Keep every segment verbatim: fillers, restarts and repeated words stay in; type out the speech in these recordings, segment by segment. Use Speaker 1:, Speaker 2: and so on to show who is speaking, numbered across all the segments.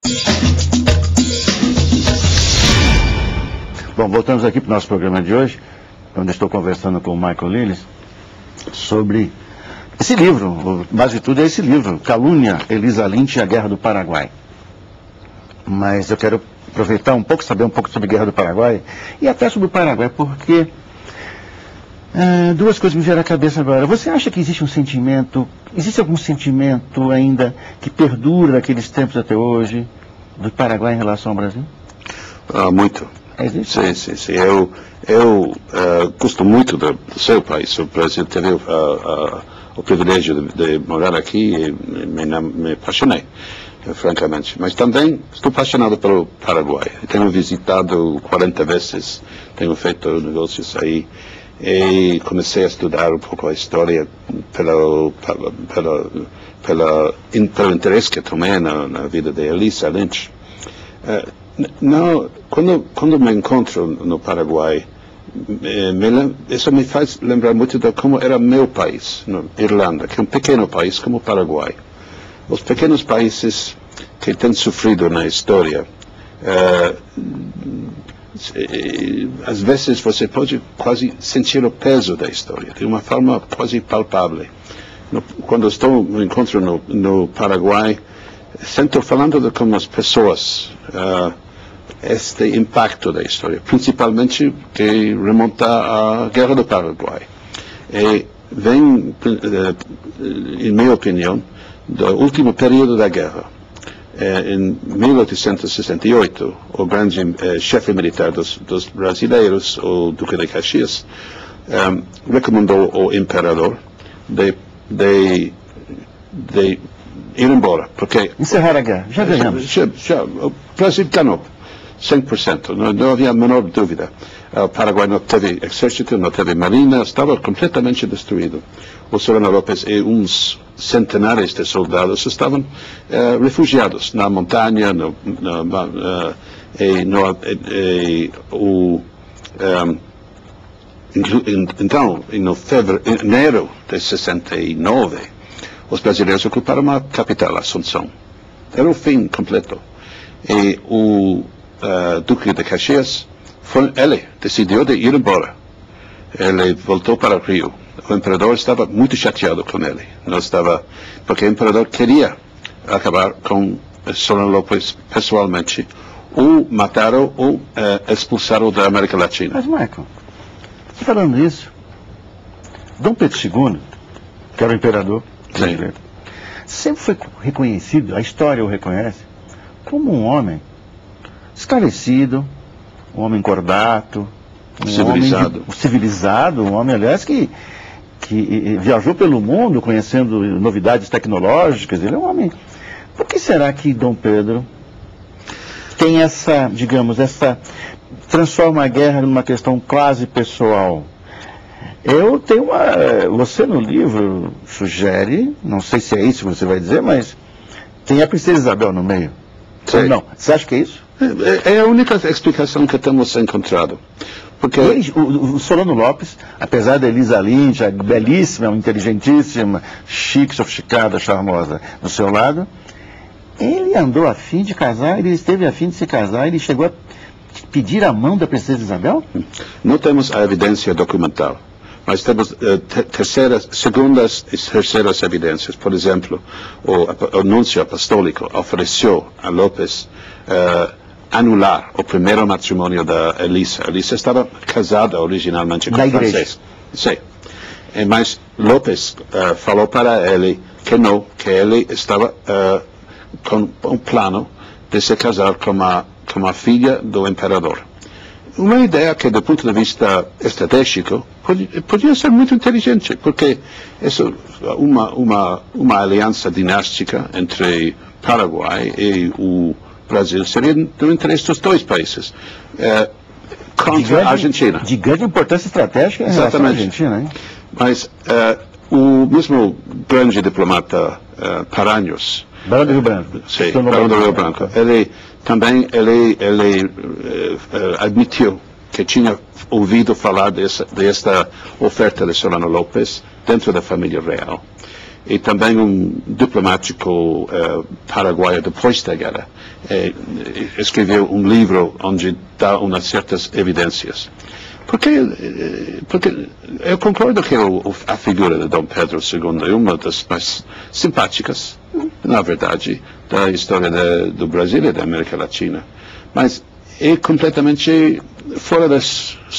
Speaker 1: Bom, voltamos aqui para o nosso programa de hoje, onde estou conversando com o Michael Lillis sobre esse livro, mais de tudo é esse livro, Calúnia, Elisa Lynch e a Guerra do Paraguai. Mas eu quero aproveitar um pouco, saber um pouco sobre a Guerra do Paraguai e até sobre o Paraguai, porque é, duas coisas me vieram à cabeça agora. Você acha que existe um sentimento, existe algum sentimento ainda que perdura daqueles tempos até hoje, do Paraguai em relação ao Brasil?
Speaker 2: Ah, muito.
Speaker 1: Existe?
Speaker 2: Sim, sim, sim. Eu, eu uh, gosto muito do, do seu país. O Brasil teve uh, uh, o privilégio de, de morar aqui e me, me apaixonei, francamente. Mas também estou apaixonado pelo Paraguai. Tenho visitado quarenta vezes, tenho feito negócios aí e comecei a estudar um pouco a história pelo, pela, pela, pela, pelo interesse que tomei na, na vida de Elisa Lynch. Uh, Não, quando, quando me encontro no Paraguai, me, isso me faz lembrar muito de como era meu país, no Irlanda, que é um pequeno país como o Paraguai. Os pequenos países que têm sofrido na história, uh, às vezes você pode quase sentir o peso da história, de uma forma quase palpável. No, quando estou no encontro no, no Paraguai, sinto falando de como as pessoas... Uh, este impacto da história, principalmente que remonta à Guerra do Paraguai. E vem, em minha opinião, do último período da guerra. Em mil oitocentos e sessenta e oito, o grande eh, chefe militar dos, dos brasileiros, o Duque de Caxias, um, recomendou ao imperador de, de, de ir embora, porque...
Speaker 1: Encerrar a guerra, já ganhamos.
Speaker 2: Já, já, o Brasil ganhou. cem por cento, não, não havia a menor dúvida. O Paraguai não teve exército, não teve marina, estava completamente destruído. O Solano Lopes e uns centenares de soldados estavam uh, refugiados na montanha, no, no, uh, e, no, e, e o, um, então, em janeiro de sessenta e nove, os brasileiros ocuparam a capital, Assunção. Era o fim completo. E o Uh, Duque de Caxias, foi, ele decidiu de ir embora. Ele voltou para o Rio. O imperador estava muito chateado com ele. Não estava, porque o imperador queria acabar com Solano Lopes pessoalmente, ou matá-lo ou uh, expulsá-lo da América Latina.
Speaker 1: Mas, Michael, falando isso, Dom Pedro segundo, que era o imperador brasileiro, sempre foi reconhecido, a história o reconhece, como um homem esclarecido, um homem cordato, um
Speaker 2: civilizado.
Speaker 1: Homem de, civilizado, um homem, aliás, que, que viajou pelo mundo conhecendo novidades tecnológicas. Ele é um homem. Por que será que Dom Pedro tem essa, digamos, essa transforma a guerra numa questão quase pessoal? Eu tenho uma... Você no livro sugere, não sei se é isso que você vai dizer, mas tem a Princesa Isabel no meio. Ou não? Você acha que é isso?
Speaker 2: É a única explicação que temos encontrado. Porque
Speaker 1: ele, o, o Solano Lopes, apesar da Elisa Lynch, a belíssima, inteligentíssima, chique, sofisticada, charmosa, do seu lado, ele andou a fim de casar, ele esteve a fim de se casar, ele chegou a pedir a mão da Princesa Isabel?
Speaker 2: Não temos a evidência documental, mas temos uh, terceiras, segundas e terceiras evidências. Por exemplo, o, o nuncio apostólico ofereceu a Lopes uh, anular o primeiro matrimônio da Elisa. Elisa estava casada originalmente com o francês. Sim. E, mas Lopes uh, falou para ele que não, que ele estava uh, com um plano de se casar com a, com a filha do imperador. Uma ideia que, do ponto de vista estratégico, podia, podia ser muito inteligente, porque isso, uma, uma, uma aliança dinástica entre Paraguai e o Brasil seria do interesse dos dois países, é, contra
Speaker 1: grande,
Speaker 2: a Argentina.
Speaker 1: De grande importância estratégica em relação à Argentina, hein?
Speaker 2: Mas é, o mesmo grande diplomata é, Paranhos,
Speaker 1: Barão do Rio Branco.
Speaker 2: Sim, Barão do Rio Branco. Ele também ele, ele uh, uh, admitiu que tinha ouvido falar dessa, desta oferta de Solano Lopes dentro da família real. e também um diplomático uh, paraguaio depois da guerra. E, escreveu um livro onde dá umas certas evidências. Porque, porque eu concordo que o, a figura de Dom Pedro segundo é uma das mais simpáticas, na verdade, da história de, do Brasil e da América Latina. Mas é completamente fora do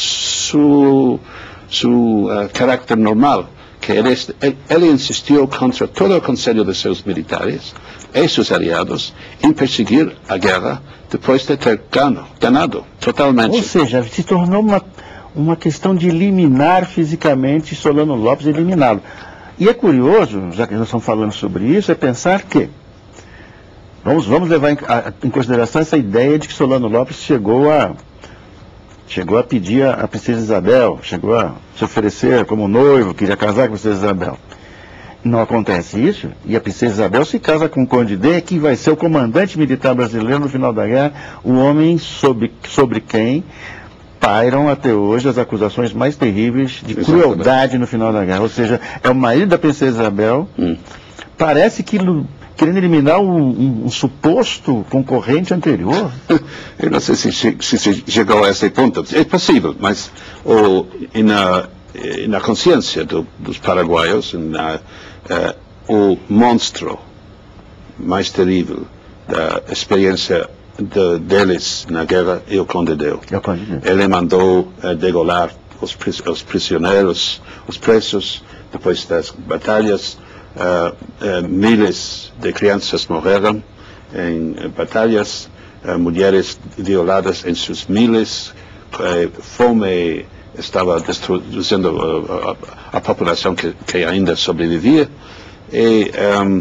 Speaker 2: seu, seu uh, caráter normal, que ele, ele insistiu contra todo o conselho de seus militares e seus aliados em perseguir a guerra depois de ter ganho, ganado totalmente.
Speaker 1: Ou seja, se tornou uma, uma questão de eliminar fisicamente Solano Lopes, eliminá-lo. E é curioso, já que nós estamos falando sobre isso, é pensar que vamos, vamos levar em, a, em consideração essa ideia de que Solano Lopes chegou a chegou a pedir a, a princesa Isabel, chegou a se oferecer como noivo, queria casar com a princesa Isabel. Não acontece isso, e a princesa Isabel se casa com o Conde D, que vai ser o comandante militar brasileiro no final da guerra, o homem sobre, sobre quem pairam até hoje as acusações mais terríveis de crueldade no final da guerra. Ou seja, é o marido da princesa Isabel, hum. parece que querendo eliminar um, um, um suposto concorrente anterior.
Speaker 2: Eu não sei se, se, se chegou a esse ponto. É possível, mas o, na, na consciência do, dos paraguaios, na, uh, o monstro mais terrível da experiência de, deles na guerra é o Conde Deu. Ele mandou uh, degolar os, os prisioneiros, os presos, depois das batalhas. Uh, uh, milhares de crianças morreram em uh, batalhas, uh, mulheres violadas em suas milhas, uh, fome estava destruindo uh, a, a população que, que ainda sobrevivia, e um,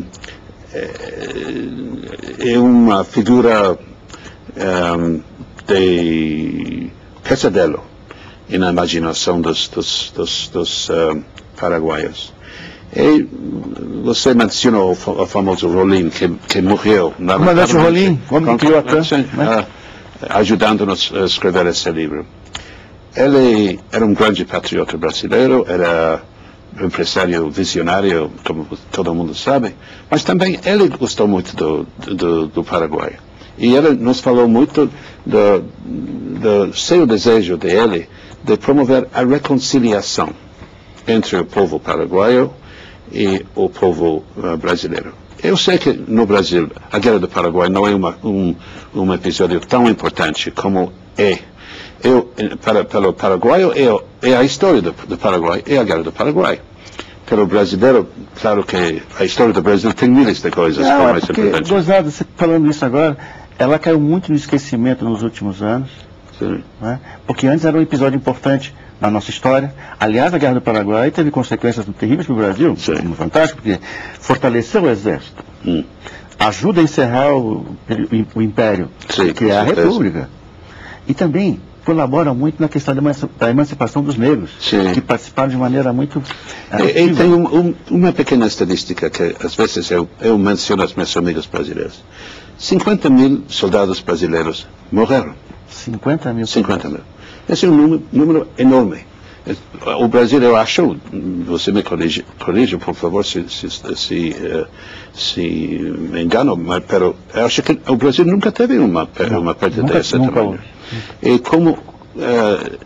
Speaker 2: é uma figura um, de pesadelo na imaginação dos, dos, dos, dos uh, paraguaios. E você mencionou o, o famoso Rolim, que, que morreu.
Speaker 1: Comandante Rolim, homem que criou a França,
Speaker 2: né? Ajudando-nos a escrever esse livro. Ele era um grande patriota brasileiro, era um empresário visionário, como todo mundo sabe, mas também ele gostou muito do, do, do Paraguai. E ele nos falou muito do, do seu desejo dele de promover a reconciliação entre o povo paraguaio e o povo uh, brasileiro. Eu sei que no Brasil a Guerra do Paraguai não é uma, um, um episódio tão importante como é. Eu, para, para o paraguaio é, é a história do, do Paraguai, é a Guerra do Paraguai. Para o brasileiro, claro que a história do Brasil tem milhares de coisas
Speaker 1: não,
Speaker 2: que são
Speaker 1: é
Speaker 2: mais
Speaker 1: porque,
Speaker 2: importantes.
Speaker 1: Gozado, você falando isso agora, ela caiu muito no esquecimento nos últimos anos.
Speaker 2: Sim.
Speaker 1: Né? Porque antes era um episódio importante na nossa história. Aliás, a Guerra do Paraguai teve consequências terríveis para o Brasil, como fantástico, porque fortaleceu o exército, hum. ajuda a encerrar o, o, o império,
Speaker 2: Sim,
Speaker 1: que é a República, e também colabora muito na questão da emancipação dos negros, Sim. que participaram de maneira muito
Speaker 2: e, e tem um, um, uma pequena estadística que às vezes eu, eu menciono aos meus amigos brasileiros. cinquenta mil soldados brasileiros morreram.
Speaker 1: cinquenta mil?
Speaker 2: cinquenta mil. Esse é um número, número enorme. O Brasil, eu acho, você me corrige, corrige por favor, se, se, se, uh, se me engano, mas pero, eu acho que o Brasil nunca teve uma, uma perda
Speaker 1: nunca,
Speaker 2: desse
Speaker 1: nunca
Speaker 2: tamanho. E como, uh,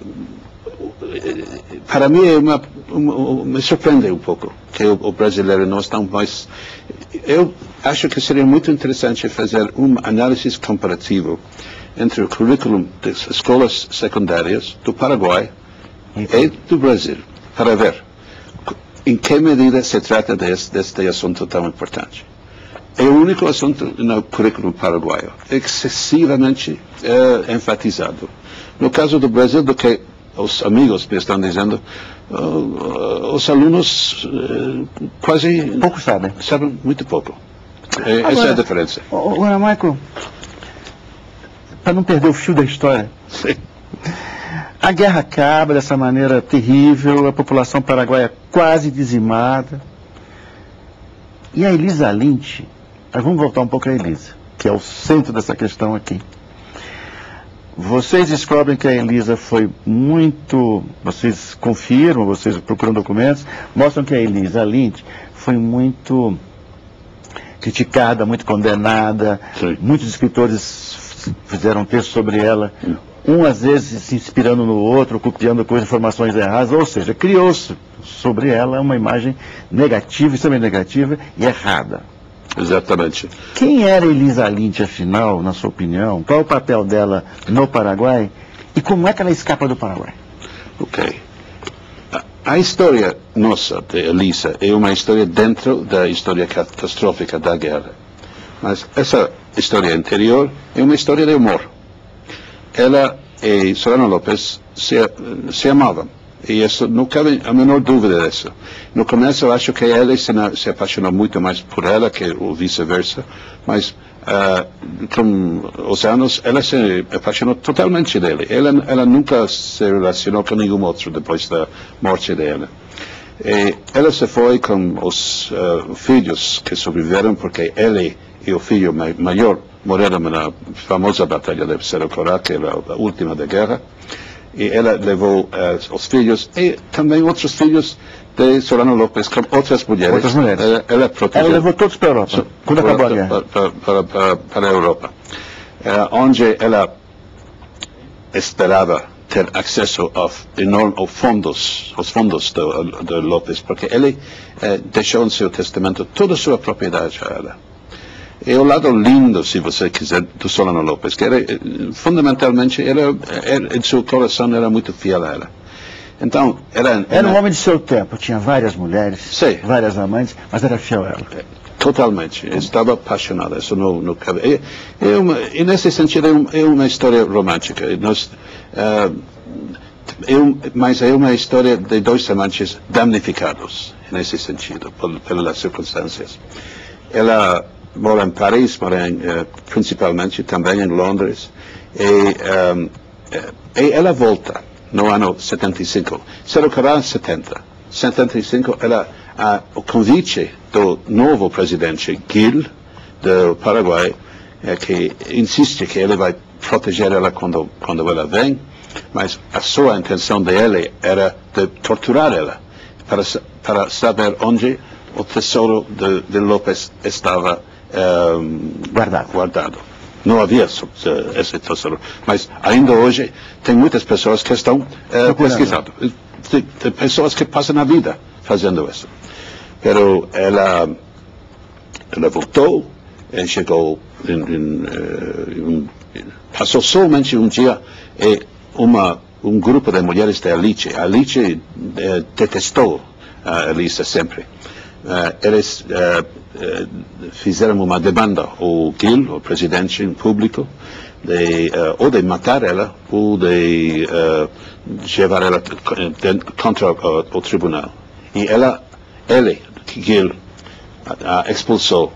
Speaker 2: para mim, é uma, uma, me surpreende um pouco que o, o brasileiro não está mais... Eu acho que seria muito interessante fazer uma análise comparativa entre o currículo das escolas secundárias do Paraguai e do Brasil, para ver em que medida se trata deste, deste assunto tão importante. É o único assunto no currículo paraguaio, excessivamente uh, enfatizado. No caso do Brasil, do que os amigos me estão dizendo, uh, os alunos uh, quase...
Speaker 1: Pouco sabem.
Speaker 2: Sabem muito pouco. É, Agora, essa é a diferença.
Speaker 1: Agora, Michael, para não perder o fio da história,
Speaker 2: Sim.
Speaker 1: a guerra acaba dessa maneira terrível, a população paraguaia quase dizimada. E a Elisa Lynch, vamos voltar um pouco a Elisa, que é o centro dessa questão aqui. Vocês descobrem que a Elisa foi muito... Vocês confirmam, vocês procuram documentos, mostram que a Elisa Lynch foi muito criticada, muito condenada.
Speaker 2: Sim.
Speaker 1: Muitos escritores fizeram texto sobre ela, um às vezes se inspirando no outro, copiando com informações erradas, ou seja, criou-se sobre ela uma imagem negativa, extremamente negativa e errada.
Speaker 2: Exatamente.
Speaker 1: Quem era Elisa Lynch, afinal, na sua opinião? Qual é o papel dela no Paraguai? E como é que ela escapa do Paraguai?
Speaker 2: Ok. A, a história nossa de Elisa é uma história dentro da história catastrófica da guerra. Mas essa história anterior é uma história de amor. Ela e Solano Lopes se, se amavam. E isso, não cabe a menor dúvida disso. No começo eu acho que ele se, se apaixonou muito mais por ela que o vice-versa, mas uh, com os anos ela se apaixonou totalmente dele. Ela, ela nunca se relacionou com nenhum outro depois da morte dela. E ela se foi com os uh, filhos que sobreviveram, porque ele e o filho ma maior morreram na famosa batalha de Cerro Corá, que era a última da guerra. E ela levou uh, os filhos e também outros filhos de Solano Lopes com outras mulheres.
Speaker 1: Outras mulheres.
Speaker 2: Ela, ela, protegeu,
Speaker 1: ela levou todos para a Europa, quando
Speaker 2: para,
Speaker 1: acabou a guerra.
Speaker 2: Para, para, para, para a Europa, uh, onde ela esperava ter acesso aos enormes fundos, aos fundos de, de Lopes, porque ele uh, deixou em seu testamento toda a sua propriedade a ela. E o lado lindo, se você quiser, do Solano Lopes, que era, fundamentalmente, era, era, em seu coração era muito fiel a ela. Então, era...
Speaker 1: Era um homem de seu tempo, tinha várias mulheres,
Speaker 2: Sim.
Speaker 1: várias amantes, mas era fiel a ela.
Speaker 2: Totalmente, estava apaixonada, isso não, não cabe. E, é uma, e nesse sentido é, um, é uma história romântica, nós, uh, é um, mas é uma história de dois amantes damnificados, nesse sentido, por, pelas circunstâncias. Ela mora em Paris, mora em, uh, principalmente também em Londres, e, um, e ela volta no ano setenta e cinco. Cerro Corá, setenta. setenta e cinco, ela, uh, o convite do novo presidente Gil, do Paraguai, é que insiste que ele vai proteger ela quando, quando ela vem, mas a sua intenção dele era de torturar ela, para, para saber onde o tesouro de, de Lopes estava um,
Speaker 1: guardado.
Speaker 2: guardado. Não havia esse tesouro, mas ainda hoje tem muitas pessoas que estão uh, pesquisando, tem, tem pessoas que passam a vida fazendo isso. Pero ela, ela voltou, e chegou, em, em, um, passou somente um dia e uma, um grupo de mulheres de Alice, Alice eh, detestou a Elisa sempre. Uh, eles uh, uh, fizeram uma demanda ao Gil, o presidente em público, de, uh, ou de matar ela, ou de uh, levar ela contra o, o tribunal. E ela, ele, Gil, uh, expulsou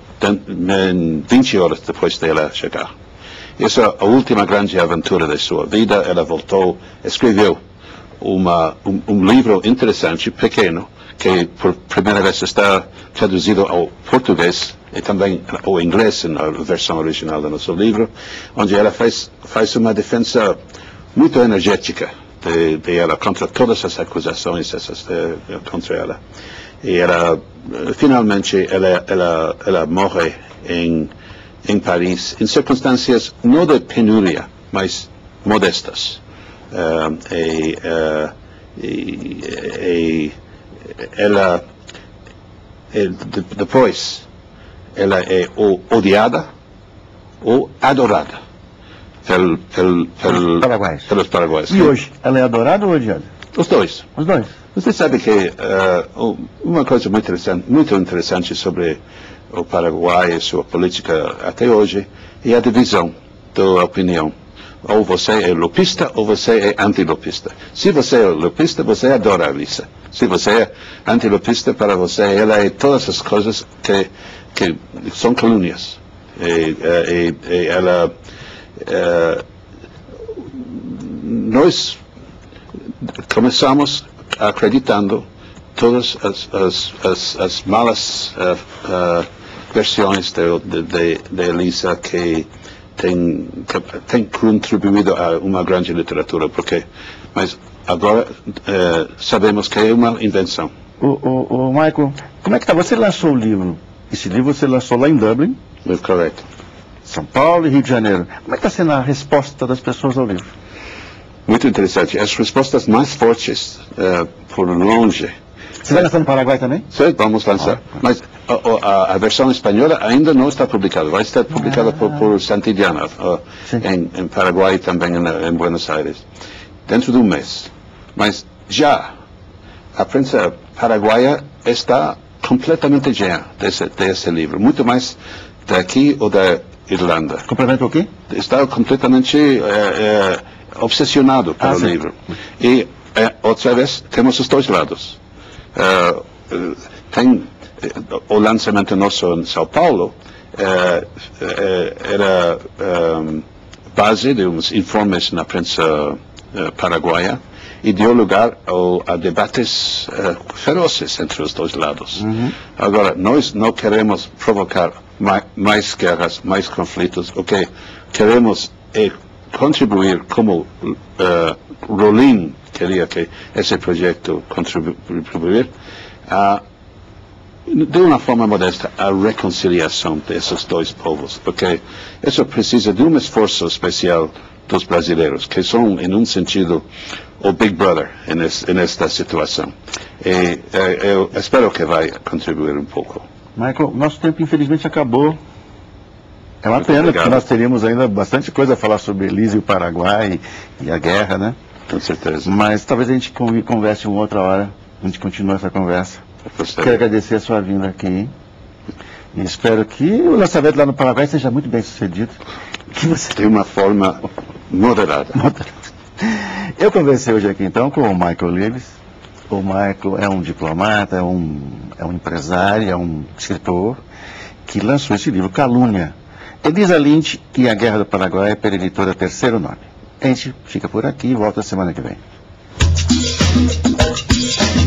Speaker 2: em vinte horas depois de ela chegar. Essa é a última grande aventura da sua vida. Ela voltou, escreveu uma, um, um livro interessante, pequeno, que por primeira vez está traduzido ao português e também ao inglês na versão original do nosso livro, onde ela faz, faz uma defesa muito energética de, de ela contra todas as acusações essas de, contra ela. E ela, finalmente, ela, ela, ela morre em, em Paris, em circunstâncias não de penúria, mas modestas. Uh, e, uh, e, e ela, depois, ela é ou odiada ou adorada pel, pel, pel,
Speaker 1: Paraguaios.
Speaker 2: pelos paraguaios.
Speaker 1: E hoje, ela é adorada ou odiada?
Speaker 2: Os dois.
Speaker 1: Os dois.
Speaker 2: Você sabe que uh, uma coisa muito interessante, muito interessante sobre o Paraguai e sua política até hoje é a divisão da opinião. Ou você é lupista ou você é antilupista. Se você é lupista, você adora a Elisa. Se você é antilupista, para você ela é todas as coisas que, que são calúnias. E, e, e ela... Uh, nós começamos acreditando todas as, as, as, as malas uh, uh, versões de, de, de Elisa que tem, que tem contribuído a uma grande literatura, porque, mas agora uh, sabemos que é uma invenção.
Speaker 1: O, o, o Michael, como é que tá? Você lançou o livro, esse livro você lançou lá em Dublin.
Speaker 2: É correto.
Speaker 1: São Paulo e Rio de Janeiro. Como é que está sendo a resposta das pessoas ao livro?
Speaker 2: Muito interessante. As respostas mais fortes, uh, por longe.
Speaker 1: Você vai lançar no Paraguai também?
Speaker 2: Sim, vamos lançar. Ah, mas a, a, a versão espanhola ainda não está publicada. Vai estar publicada ah. por, por Santillana, uh, em, em Paraguai e também em, em Buenos Aires, dentro de um mês. Mas já a prensa paraguaia está completamente cheia desse, desse livro. Muito mais daqui ou da Irlanda.
Speaker 1: Complementa o quê?
Speaker 2: Está completamente é, é, obsessionado pelo ah, livro. E, é, outra vez, temos os dois lados. Uh, tem o lançamento nosso em São Paulo, uh, uh, era um, base de uns informes na prensa uh, paraguaia e deu lugar ao, a debates uh, ferozes entre os dois lados. Uhum. Agora, nós não queremos provocar mais, mais guerras, mais conflitos. O que queremos é contribuir como uh, Rolim queria que esse projeto contribuir a, de uma forma modesta, a reconciliação desses dois povos, porque isso precisa de um esforço especial dos brasileiros, que são, em um sentido, o Big Brother nesta situação. E eu espero que vai contribuir um pouco.
Speaker 1: Michael, nosso tempo infelizmente acabou. É uma
Speaker 2: Muito
Speaker 1: pena,
Speaker 2: obrigado.
Speaker 1: porque nós teríamos ainda bastante coisa a falar sobre Belize e o Paraguai e a guerra, né?
Speaker 2: Com certeza.
Speaker 1: Mas talvez a gente converse uma outra hora, a gente continue essa conversa. Quero agradecer a sua vinda aqui. E espero que o lançamento lá no Paraguai seja muito bem sucedido. Que você...
Speaker 2: De uma forma moderada. moderada.
Speaker 1: Eu conversei hoje aqui então com o Michael Liles. O Michael é um diplomata, é um, é um empresário, é um escritor que lançou esse livro, Calúnia. Elisa Lynch e a Guerra do Paraguai, pela editora Terceiro Nome. A gente fica por aqui e volta semana que vem.